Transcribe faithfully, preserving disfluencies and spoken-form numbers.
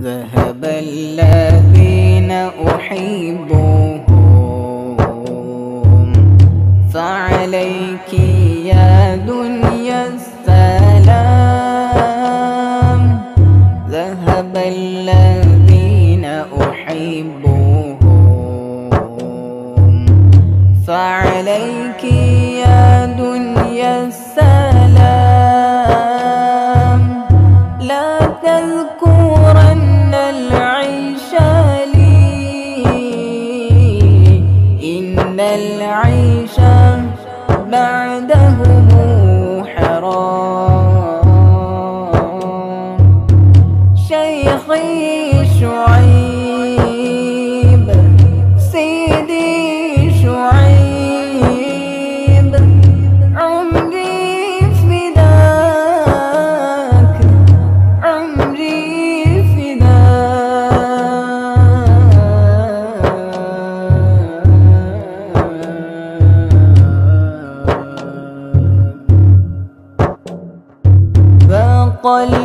ذهب الذين أحبهم فعليك يا دنيا السلام. ذهب الذين أحبهم فعليك يا دنيا السلام. لا تذكرن العيش لي إن العيش بعدهم حرام. شيخي شعيب سيدي شعيب عمري فداك عمري فداك.